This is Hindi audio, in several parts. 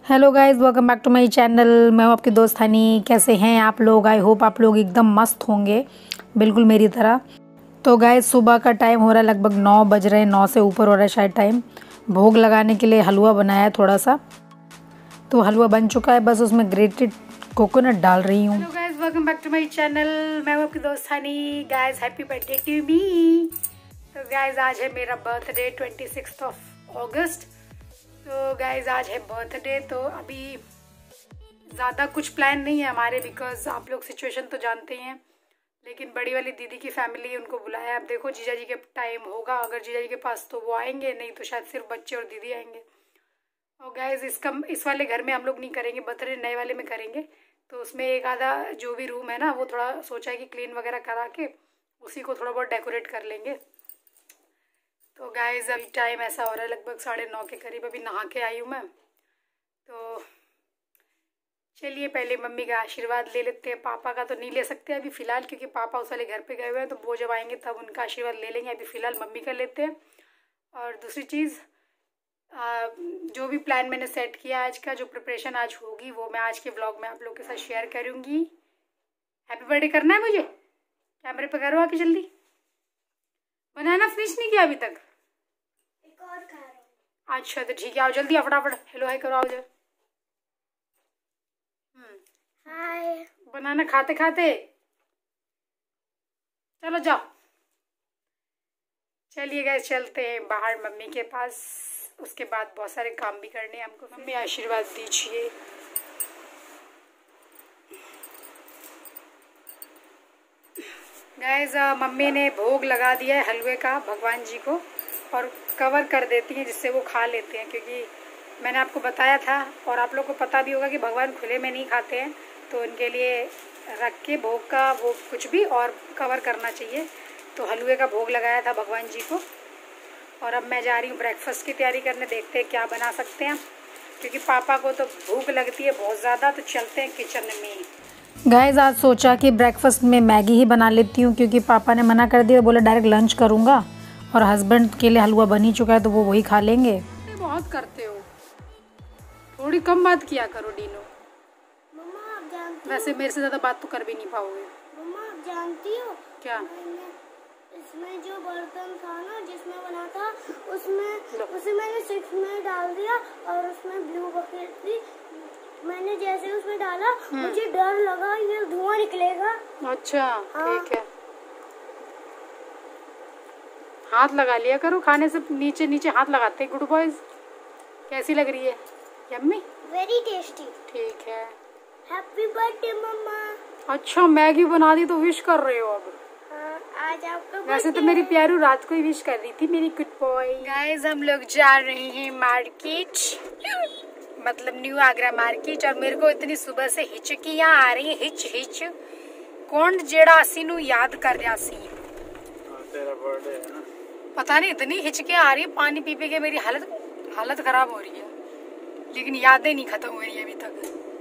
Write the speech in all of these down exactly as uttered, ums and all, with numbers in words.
Hello guys, welcome back to my channel. मैं हूं आपकी दोस्त हनी। कैसे हैं आप लोग? आई होप आप लोग एकदम मस्त होंगे, बिल्कुल मेरी तरह। तो गाइस, सुबह का टाइम हो रहा है, लगभग नौ बज रहे हैं, नौ से ऊपर हो रहा है शायद टाइम। भोग लगाने के लिए हलवा बनाया है थोड़ा सा, तो हलवा बन चुका है, बस उसमें ग्रेटेड कोकोनट डाल रही हूँ। Hello guys, welcome back to my channel. मैं हूं आपकी दोस्त Honey. Guys, happy birthday to me. तो गाइस, आज है मेरा birthday, twenty six of August. तो गाइज आज है बर्थडे। तो अभी ज़्यादा कुछ प्लान नहीं है हमारे, बिकॉज आप लोग सिचुएशन तो जानते ही हैं। लेकिन बड़ी वाली दीदी की फैमिली, उनको बुलाया। अब देखो जीजा जी के टाइम होगा, अगर जीजा जी के पास तो वो आएंगे, नहीं तो शायद सिर्फ बच्चे और दीदी आएंगे। और गाइज इसका इस वाले घर में हम लोग नहीं करेंगे बर्थडे, नए वाले में करेंगे। तो उसमें एक आधा जो भी रूम है ना, वो थोड़ा सोचा है कि क्लीन वगैरह करा के उसी को थोड़ा बहुत डेकोरेट कर लेंगे। तो गाइज अभी टाइम ऐसा हो रहा है लगभग साढ़े नौ के करीब, अभी नहा के आई हूँ मैं। तो चलिए पहले मम्मी का आशीर्वाद ले लेते हैं। पापा का तो नहीं ले सकते अभी फ़िलहाल, क्योंकि पापा उस वाले घर पे गए हुए हैं। तो वो जब आएंगे तब उनका आशीर्वाद ले लेंगे। अभी फ़िलहाल मम्मी का लेते हैं। और दूसरी चीज़, जो भी प्लान मैंने सेट किया आज का, जो प्रिपरेशन आज होगी, वो मैं आज के व्लॉग में आप लोग के साथ शेयर करूँगी। हैप्पी बर्थडे करना है मुझे, कैमरे पर करो आके जल्दी। बनाना फिनिश नहीं किया अभी तक? एक और खा रहा हूं। अच्छा तो ठीक है, आओ जल्दी, आओ फटाफट। हेलो हाय करो, आओ जल्दी। हम्म हाय। बनाना खाते खाते चलो जाओ। चलिए गाइस, चलते हैं बाहर मम्मी के पास। उसके बाद बहुत सारे काम भी करने हैं हमको। मम्मी आशीर्वाद दीजिए। गाइस मम्मी ने भोग लगा दिया है हलवे का भगवान जी को, और कवर कर देती हैं जिससे वो खा लेते हैं। क्योंकि मैंने आपको बताया था, और आप लोग को पता भी होगा, कि भगवान खुले में नहीं खाते हैं। तो उनके लिए रख के भोग का वो कुछ भी और कवर करना चाहिए। तो हलवे का भोग लगाया था भगवान जी को। और अब मैं जा रही हूँ ब्रेकफास्ट की तैयारी करने। देखते हैं क्या बना सकते हैं, क्योंकि पापा को तो भूख लगती है बहुत ज़्यादा। तो चलते हैं किचन में। गाइस आज सोचा कि ब्रेकफास्ट में मैगी ही बना लेती हूँ, क्योंकि पापा ने मना कर दिया, बोला डायरेक्ट लंच करूँगा। और हस्बैंड के लिए हलवा बन ही चुका है, तो वो वही खा लेंगे। बहुत करते हो, थोड़ी कम बात किया करो डीनो। मम्मा आप जानती वैसे मेरे से ज़्यादा बात तो कर भी नहीं पाओगे। मम्मा आप जानती हो क्या? इसमें जो बर्तन था ना जिसमें बना था, उसमें उसे मैंने सिक्स में डाल दिया, और उसमें ब्लू बकेट थी। मैंने जैसे उसमें डाला, मुझे डर लगा ये धुआं निकलेगा। अच्छा ठीक है, हाथ लगा लिया करो, खाने से नीचे नीचे हाथ लगाते हैं गुड बॉयज। कैसी लग रही है? Yummy, very tasty. ठीक है। Happy birthday mumma. अच्छा मैगी बना दी तो विश कर रहे हो अब? हाँ, आज आपका वैसे तो मेरी प्यारू रात को ही विश कर रही थी, मेरी गुड बॉय। गाइस हम लोग जा रहे हैं मार्केट, मतलब न्यू आगरा मार्केट। और मेरे को इतनी सुबह से हिचकियाँ आ रही है, हिच हिच कौन जेड़ा असी नू याद कर रहा सी। तेरा बर्थडे है ना? पता नहीं इतनी हिचकियाँ आ रही है, पानी पी पी के मेरी हालत हालत खराब हो रही है, लेकिन यादें नहीं खत्म हो रही अभी तक।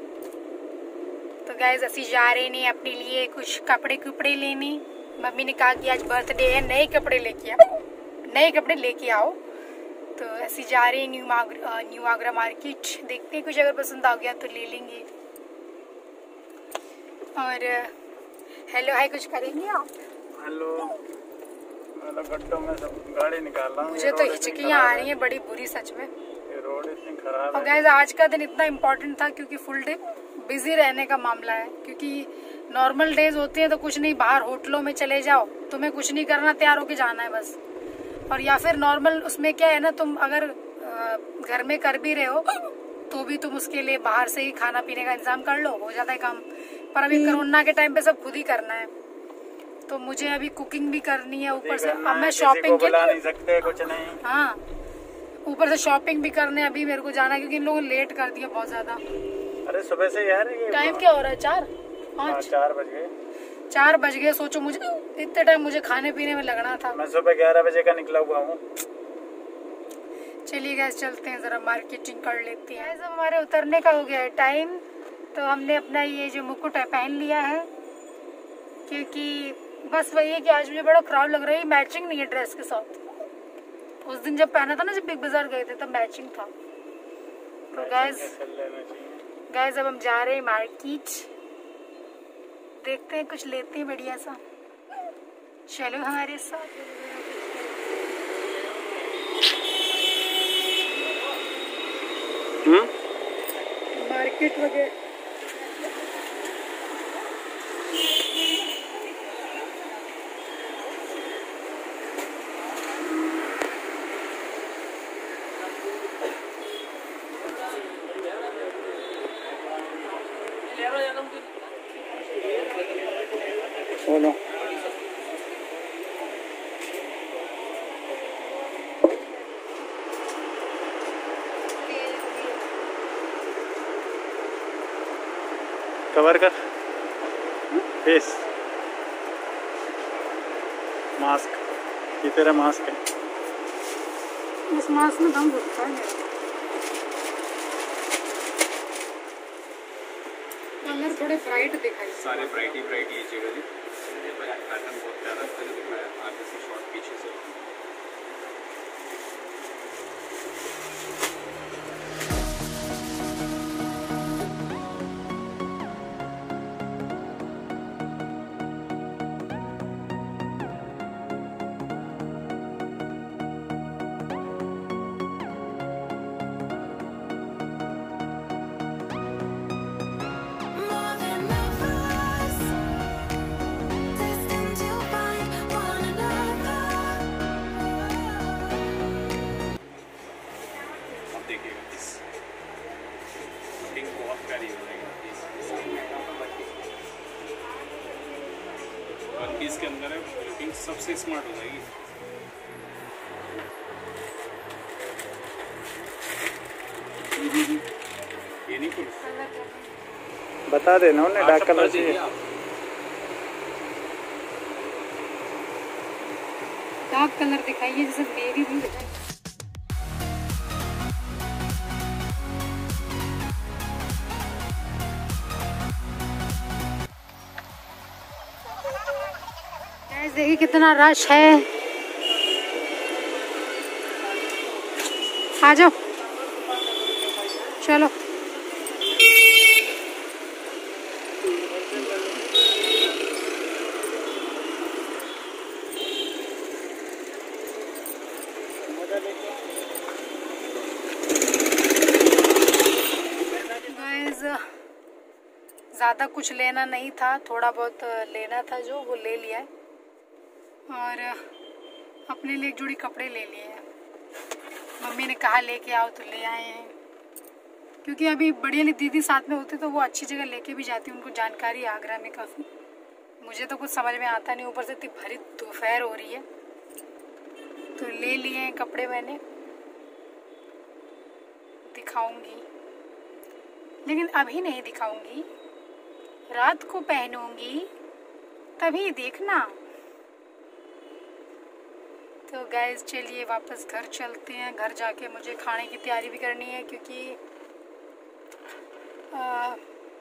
तो गाइस असी जा रहे हैं अपने लिए कुछ कपड़े कुपड़े लेने। मम्मी ने कहा कि आज बर्थडे है, नए कपड़े लेके आओ, नए कपड़े लेके आओ। तो ऐसे जा रहे हैं new Agra, new Agra market. देखते हैं कुछ अगर पसंद आ गया तो ले लेंगे। और हेलो हाय कुछ करेंगे आप? हेलो, मैं गड्ढों में सब गाड़ी निकाल रहा हूँ। मुझे तो हिचकियाँ आ रही हैं बड़ी बुरी, सच में। ये रोड इतनी खराब है। और गाइस आज का दिन इतना इम्पोर्टेंट था, क्योंकि फुल डे बिजी रहने का मामला है। क्योंकि नॉर्मल डेज होते हैं तो कुछ नहीं, बाहर होटलों में चले जाओ, तुम्हें कुछ नहीं करना, तैयार होके जाना है बस। और या फिर नॉर्मल उसमें क्या है ना, तुम अगर घर में कर भी रहे हो तो भी तुम उसके लिए बाहर से ही खाना पीने का इंतजाम कर लो, हो जाता है काम। पर अभी कोरोना के टाइम पे सब खुद ही करना है। तो मुझे अभी कुकिंग भी करनी है, ऊपर से अब मैं शॉपिंग के बुला नहीं सकते, कुछ नहीं। हाँ, ऊपर से शॉपिंग भी करने अभी मेरे को जाना है, क्योंकि इन लोगों ने लेट कर दिया बहुत ज्यादा। अरे सुबह से यार ये टाइम क्या हो रहा है? चार पाँच चार बज गए चार बज गए। सोचो मुझे इतने टाइम मुझे खाने पीने में लगना था। मैं सुबह ग्यारह बजे का निकला हुआ हूँ। चलिए गैस चलते हैं, जरा मार्केटिंग कर लेते हैं। जब हमारे उतरने का हो गया है टाइम, तो हमने अपना ये जो मुकुट है पहन लिया है, क्योंकि बस वही है कि आज मुझे बड़ा खराब लग रहा है, मैचिंग नहीं है ड्रेस के साथ। उस दिन जब पहना था ना, जब बिग बाजार गए थे, तब मैचिंग था। तो गैस गैस अब हम जा रहे हैं मार्केट, देखते हैं कुछ लेते हैं बढ़िया सा, चलो हमारे साथ। हम्म मार्केट वगैरह बोलो। कवर कर फेस, मास्क, ये तेरा मास्क है। इस मास्क में दम घुसता है, कलर थोड़े ब्राइट दिखाई, सारे ब्राइट ही ब्राइट ये जगह पैटर्न बहुत प्यारा दिखाया, आगे से शॉर्ट पीछे से। इसके अंदर है, लुकिंग सबसे स्मार्ट हो जाएगी। ये नहीं खुल बता देना उन्हें डार्क कलर चाहिए। डार्क कलर दिखाइए, जैसे बेबी ब्लू दिखाइए। देखिए कितना रश है, आ जाओ चलो। ज़्यादा कुछ लेना नहीं था, थोड़ा बहुत लेना था जो वो ले लिया है, और अपने लिए एक जोड़ी कपड़े ले लिए हैं। मम्मी ने कहा लेके आओ तो ले आए हैं, क्योंकि अभी बड़ी वाली दीदी साथ में होती तो वो अच्छी जगह लेके भी जाती, उनको जानकारी है आगरा में काफ़ी। मुझे तो कुछ समझ में आता नहीं, ऊपर से इतनी भरी दोपहर हो रही है, तो ले लिए हैं कपड़े मैंने, दिखाऊंगी लेकिन अभी नहीं दिखाऊंगी, रात को पहनूंगी तभी देखना। तो गाइस चलिए वापस घर चलते हैं। घर जाके मुझे खाने की तैयारी भी करनी है, क्योंकि आ,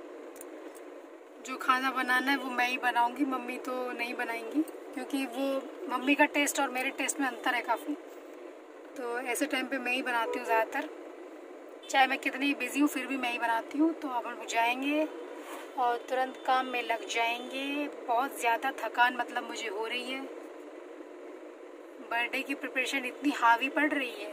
जो खाना बनाना है वो मैं ही बनाऊंगी, मम्मी तो नहीं बनाएंगी, क्योंकि वो मम्मी का टेस्ट और मेरे टेस्ट में अंतर है काफ़ी। तो ऐसे टाइम पे मैं ही बनाती हूँ ज़्यादातर, चाहे मैं कितनी बिजी हूँ फिर भी मैं ही बनाती हूँ। तो अब हम जाएंगे और तुरंत काम में लग जाएंगे। बहुत ज़्यादा थकान मतलब मुझे हो रही है, बर्थडे की प्रिपरेशन इतनी हावी पड़ रही है।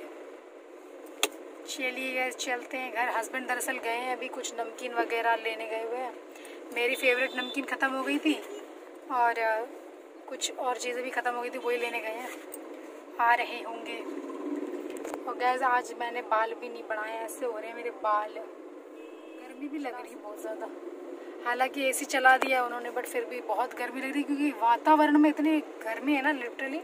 चलिए गैस चलते हैं घर। हस्बैंड दरअसल गए हैं अभी कुछ नमकीन वगैरह लेने गए हुए हैं, मेरी फेवरेट नमकीन ख़त्म हो गई थी और कुछ और चीज़ें भी ख़त्म हो गई थी, वही लेने गए हैं, आ रहे होंगे। और गैस आज मैंने बाल भी नहीं बनाए, ऐसे हो रहे हैं मेरे बाल, गर्मी भी लग रही है बहुत ज़्यादा। हालांकि एसी चला दिया उन्होंने, बट फिर भी बहुत गर्मी लग रही है, क्योंकि वातावरण में इतनी गर्मी है ना, लिटरली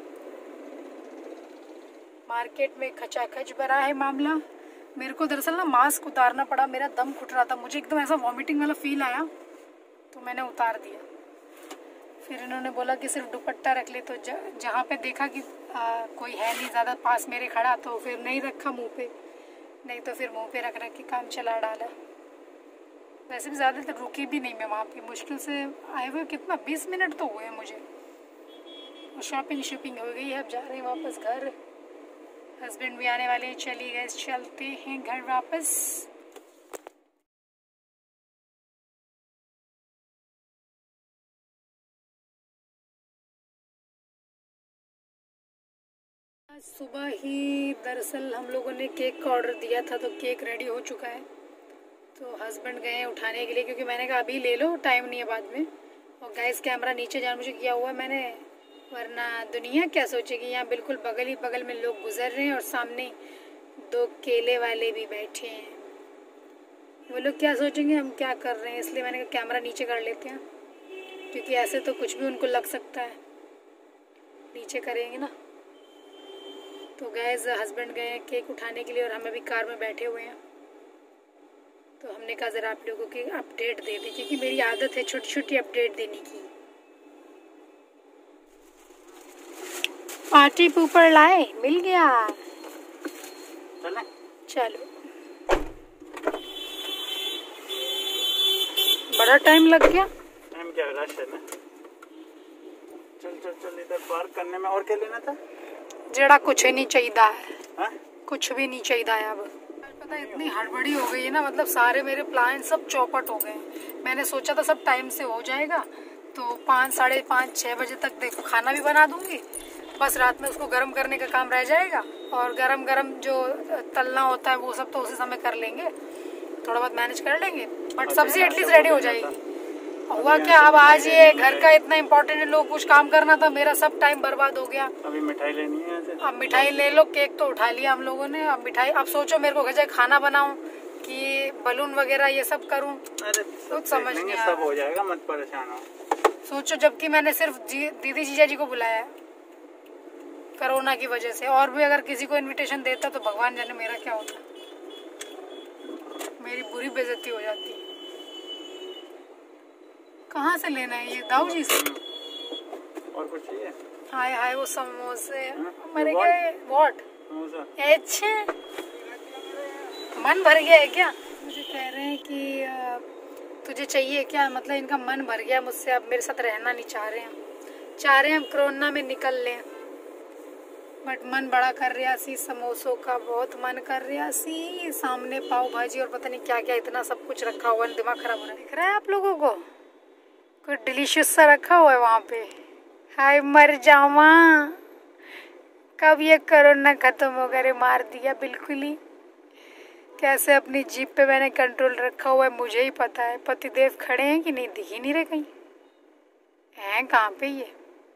मार्केट में खचाखच भरा है मामला। मेरे को दरअसल ना मास्क उतारना पड़ा, मेरा दम घुट रहा था, मुझे एकदम ऐसा वॉमिटिंग वाला फील आया तो मैंने उतार दिया। फिर इन्होंने बोला कि सिर्फ दुपट्टा रख ले, तो ज, जहाँ पे देखा कि आ, कोई है नहीं ज़्यादा पास मेरे खड़ा, तो फिर नहीं रखा मुंह पे, नहीं तो फिर मुंह पे रख रख के काम चला डाला। वैसे भी ज़्यादा तो रुकी भी नहीं मैं वहाँ पे, मुश्किल से आए हुए कितना बीस मिनट तो हुए मुझे। और शॉपिंग शॉपिंग हो गई है, अब जा रहे हैं वापस घर, हस्बैंड भी आने वाले हैं। चलिए गए चलते हैं घर वापस। आज सुबह ही दरअसल हम लोगों ने केक का ऑर्डर दिया था, तो केक रेडी हो चुका है। तो हस्बैंड गए हैं उठाने के लिए, क्योंकि मैंने कहा अभी ले लो, टाइम नहीं है बाद में। और गैस कैमरा नीचे जानबूझ किया हुआ है मैंने, वरना दुनिया क्या सोचेगी। यहाँ बिल्कुल बगल ही बगल में लोग गुजर रहे हैं और सामने दो केले वाले भी बैठे हैं। वो लोग क्या सोचेंगे हम क्या कर रहे हैं, इसलिए मैंने कहा कैमरा नीचे कर लेते हैं, क्योंकि ऐसे तो कुछ भी उनको लग सकता है, नीचे करेंगे ना। तो गैस हस्बैंड गए हैं केक उठाने के लिए और हम अभी कार में बैठे हुए हैं। तो हमने कहा ज़रा आप लोगों की अपडेट दे दी, क्योंकि मेरी आदत है छोटी छोटी अपडेट देने की। पार्टी ऊपर लाए, मिल गया। चले चलो, बड़ा टाइम लग गया। टाइम क्या रश है ना। चल चल चल, इधर पार्क करने में और क्या लेना था? जड़ा कुछ ही नहीं चाहिए है, हाँ? कुछ भी नहीं चाहिए है अब। पता है इतनी हड़बड़ी हो गई है ना, मतलब सारे मेरे प्लान सब चौपट हो गए। मैंने सोचा था सब टाइम से हो जाएगा, तो पाँच साढ़े पाँच छः बजे तक देखो खाना भी बना दूंगी, बस रात में उसको गर्म करने का काम रह जाएगा। और गरम गरम जो तलना होता है वो सब तो उसी समय कर लेंगे, थोड़ा बहुत मैनेज कर लेंगे, बट सब्जी एटलीस्ट रेडी हो जाएगी। हुआ क्या, अब आज ये घर का इतना इम्पोर्टेंट है, लोग कुछ काम करना था, मेरा सब टाइम बर्बाद हो गया। अभी मिठाई लेनी है ऐसे। अब मिठाई ले लो, केक तो उठा लिया हम लोगों ने, अब मिठाई, अब सोचो मेरे को घर जाके खाना बनाऊं कि बलून वगैरह ये सब करूं, अरे कुछ समझ नहीं आ सब रहा। हो जाएगा, मत परेशान हो। सोचो जबकि मैंने सिर्फ दीदी जीजा जी को बुलाया है कोरोना की वजह से, और भी अगर किसी को इनविटेशन देता तो भगवान जाने मेरा क्या होता, मेरी बुरी बेइज्जती हो जाती। कहाँ से लेना है ये? दाऊ जी से। और कुछ चाहिए? हाय हाय वो समोसे, हाँ? मर You गए। व्हाट? समोसा। अच्छा, मन भर गया है क्या? मुझे कह रहे हैं कि आ, तुझे चाहिए क्या? मतलब इनका मन भर गया मुझसे, अब मेरे साथ रहना नहीं चाह रहे हैं, चाह रहे हैं हम कोरोना में निकल लें। बट मन बड़ा कर रहा सी, समोसों का बहुत मन कर रहा सी, सामने पाव भाजी और पता नहीं क्या क्या इतना सब कुछ रखा हुआ है, दिमाग खराब हो रहा है। दिख रहा है आप लोगों को कुछ डिलीशियस सा रखा हुआ है वहाँ पे। हाय मर जावा, कब ये कोरोना खत्म हो गया रे, मार दिया बिल्कुल ही। कैसे अपनी जीप पे मैंने कंट्रोल रखा हुआ है मुझे ही पता है। पतिदेव खड़े हैं कि नहीं, दिख ही नहीं रहे कहीं, हैं कहाँ पे ये?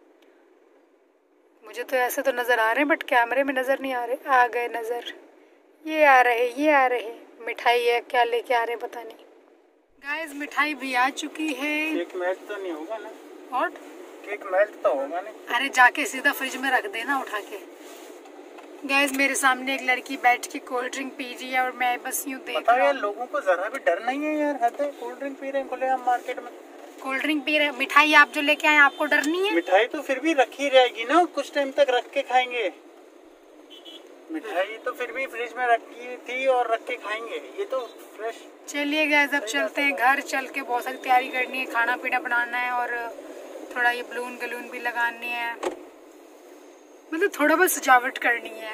मुझे तो ऐसे तो नज़र आ रहे हैं बट कैमरे में नज़र नहीं आ रहे। आ गए नज़र, ये आ रहे ये आ रहे। मिठाई है क्या लेके आ रहे पता नहीं। गाइस मिठाई भी आ चुकी है। केक मेल्ट तो नहीं होगा ना? व्हाट? केक मेल्ट तो होगा नहीं? अरे जाके सीधा फ्रिज में रख देना उठा के। गाइस मेरे सामने एक लड़की बैठ के कोल्ड ड्रिंक पी रही है और मैं बस यूँ देख रहा हूँ। यार लोगों को जरा भी डर नहीं है यार, हद है। कोल्ड ड्रिंक पी रहे हैं खुले हम मार्केट में। कोल्ड ड्रिंक पी रहे, मिठाई आप जो लेके आए आपको डर नहीं है? मिठाई तो फिर भी रखी रहेगी ना, कुछ टाइम तक रख के खाएंगे। मिठाई तो फिर भी फ्रिज में रखी थी और रख के खाएंगे, ये तो फ्रेश। चलिए गाइस अब चलते हैं घर, चल के बहुत सारी तैयारी करनी है, खाना पीना बनाना है और थोड़ा ये बलून गलून भी लगानी है, मतलब थोड़ा बहुत सजावट करनी है।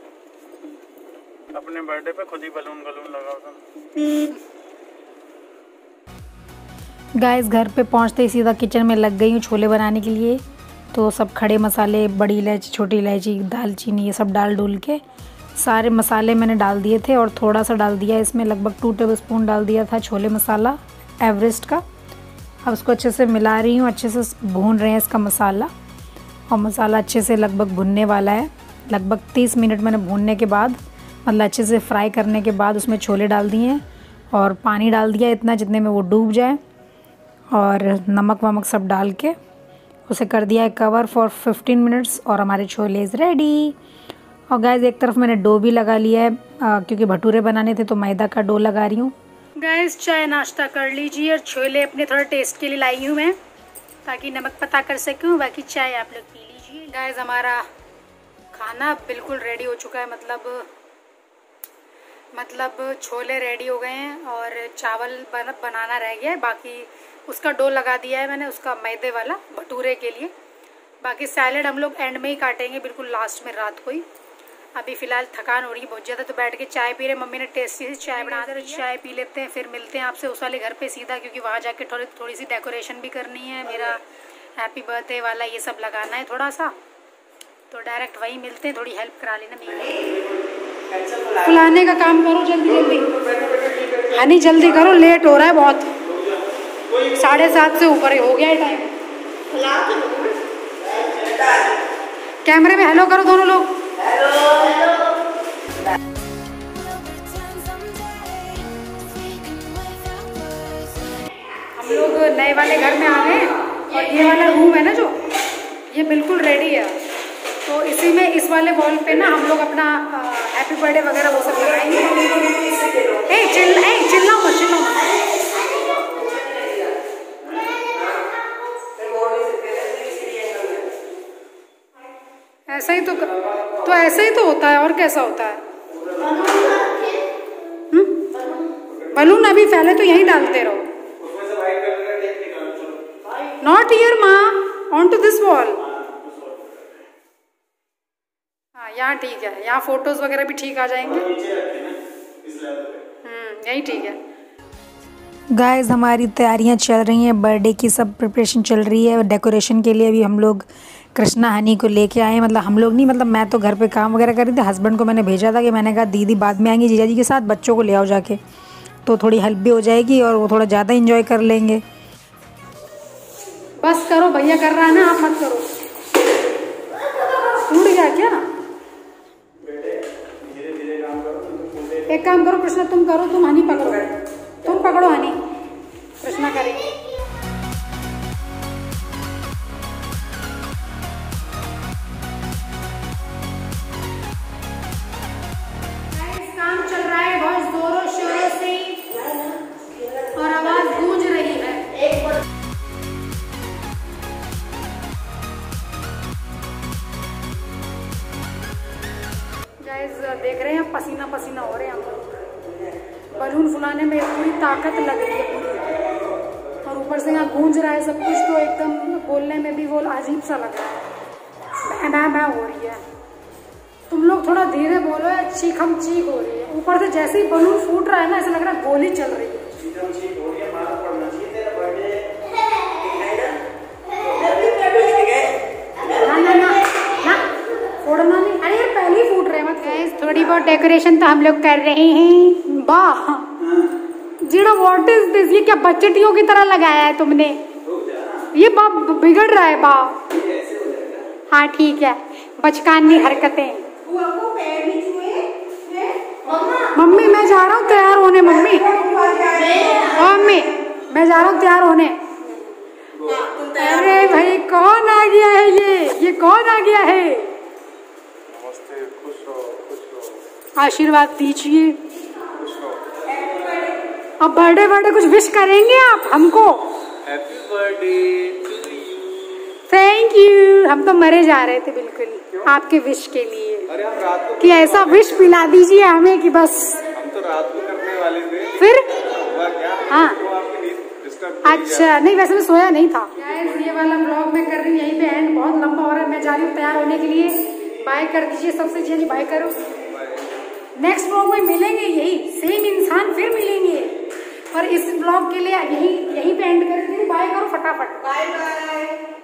अपने बर्थडे पे खुद ही बलून गलून लगाओ तुम। गाइस घर पे पहुंचते ही सीधा किचन में लग गई हूँ छोले बनाने के लिए। तो सब खड़े मसाले, बड़ी इलायची, छोटी इलायची, दालचीनी, ये सब डाल डूल के सारे मसाले मैंने डाल दिए थे और थोड़ा सा डाल दिया इसमें, लगभग टू टेबल स्पून डाल दिया था छोले मसाला एवरेस्ट का। अब उसको अच्छे से मिला रही हूँ, अच्छे से भून रहे हैं इसका मसाला, और मसाला अच्छे से लगभग भुनने वाला है। लगभग तीस मिनट मैंने भूनने के बाद, मतलब अच्छे से फ्राई करने के बाद उसमें छोले डाल दिए हैं और पानी डाल दिया इतना जितने में वो डूब जाए, और नमक वमक सब डाल के उसे कर दिया है कवर फॉर फिफ्टीन मिनट्स और हमारे छोले इज़ रेडी। और गाइस एक तरफ मैंने डो भी लगा लिया है, आ, क्योंकि भटूरे बनाने थे तो मैदा का डो लगा रही हूँ। गाइस चाय नाश्ता कर लीजिए और छोले अपने थोड़ा टेस्ट के लिए लाई हूँ मैं, ताकि नमक पता कर सकूँ, बाकी चाय आप लोग पी लीजिए। गाइस हमारा खाना बिल्कुल रेडी हो चुका है, मतलब मतलब छोले रेडी हो गए हैं और चावल बन, बनाना रह गया है, बाकी उसका डो लगा दिया है मैंने, उसका मैदे वाला भटूरे के लिए। बाकी सैलेड हम लोग एंड में ही काटेंगे, बिल्कुल लास्ट में रात को ही। अभी फ़िलहाल थकान हो रही है बहुत ज़्यादा, तो बैठ के चाय पी रहे। मम्मी ने टेस्टी सी चाय बना दी, चाय पी लेते हैं, फिर मिलते हैं आपसे उस वाले घर पे सीधा, क्योंकि वहाँ जाके थोड़ी थोड़ी सी डेकोरेशन भी करनी है, मेरा हैप्पी बर्थडे वाला ये सब लगाना है थोड़ा सा। तो डायरेक्ट वहीं मिलते हैं, थोड़ी हेल्प करा लेना मेरी। फुलाने का काम करो जल्दी जल्दी, हनी जल्दी करो, लेट हो रहा है बहुत, साढ़े सात से ऊपर ही हो गया है टाइम। कैमरे में हेलो करो दोनों लोग। हम लोग नए वाले घर में आ गए और ये वाला रूम है ना जो, ये बिल्कुल रेडी है। तो इसी में इस वाले वॉल पे ना हम लोग अपना हैप्पी बर्थडे वगैरह वो सब लगाएंगे। ए चिल्ला ए चिल्लाओ मत चिल्लाओ मत। ऐसा ही तो तो ऐसा ही तो होता है, और कैसा होता है? बलून अभी पहले तो यहीं डालते रहो। नॉट हियर माँ, ऑन टू दिस वॉल। हाँ यहाँ ठीक है, यहाँ फोटोज वगैरह भी ठीक आ जाएंगे। हम्म यही ठीक है। गाइस हमारी तैयारियां चल रही हैं, बर्थडे की सब प्रिपरेशन चल रही है। डेकोरेशन के लिए भी हम लोग कृष्णा हनी को लेके आए, मतलब हम लोग नहीं, मतलब मैं तो घर पे काम वगैरह कर रही थी। हस्बैंड को मैंने भेजा था कि मैंने कहा दीदी बाद में आएंगी जीजा जी के साथ, बच्चों को ले आओ जाके, तो थोड़ी हेल्प भी हो जाएगी और वो थोड़ा ज़्यादा इंजॉय कर लेंगे। बस करो, भैया कर रहा है ना, आप मत करो। टूट गया क्या? एक काम करो कृष्णा, तुम करो, तुम हनी पकड़ो, तुम पकड़ो हनी, कृष्णा करेंगे। काम चल रहा है बहुत जोरों शोरों से और आवाज गूंज रही है। गाइस देख रहे हैं, पसीना पसीना हो रहे हैं हम लोग। बलून फुलाने में पूरी ताकत लग रही है पूरी, और ऊपर से यहाँ गूंज रहा है सब कुछ, तो एकदम बोलने में भी वो अजीब सा लग रहा है, मैं मैं हो रही है। तुम लोग थोड़ा धीरे बोलो, या चीख हम चीख हो रही है। ऊपर से जैसे ही बलून फूट रहा है ना, ऐसा लग रहा है गोली चल रही है। ना ना ना ना फोड़ना नहीं, अरे यार पहले ही फूट रहे हैं। मत थोड़ी बहुत डेकोरेशन तो हम लोग कर रहे हैं। वाह जीरो, व्हाट इज दिस? ये क्या बच्चटियों की तरह लगाया है तुमने? ये बा बिगड़ रहा है बा। हाँ ठीक है, बचकानी हरकतें। मम्मी मैं जा रहा हूँ तैयार होने, मम्मी मम्मी मैं जा रहा हूँ तैयार होने। अरे भाई कौन आ गया है? ये ये कौन आ गया है? नमस्ते, खुश रहो, खुश रहो। आशीर्वाद दीजिए। अब बर्थडे बर्थडे कुछ विश करेंगे आप हमको? Happy birthday to you. Thank you. हम तो मरे जा रहे थे बिल्कुल आपके विश के लिए। अरे हम रात को कि ऐसा विश पिला दीजिए हमें कि बस। हम तो रात को करने वाले थे, फिर हुआ क्या? हाँ तो आपकी नींद डिस्टर्ब। अच्छा नहीं, वैसे मैं सोया नहीं था। ये वाला ब्लॉग मैं कर रही हूँ यहीं पे एंड, बहुत लंबा हो रहा है। मैं जा रही हूँ तैयार होने के लिए। बाय कर दीजिए सबसे, जी बाय करो। नेक्स्ट ब्लॉग में मिलेंगे, यही सेम इंसान फिर मिलेंगे। और इस ब्लॉग के लिए यही यहीं पे एंड कर दीजिए। बाय करो फटाफट। Bye bye.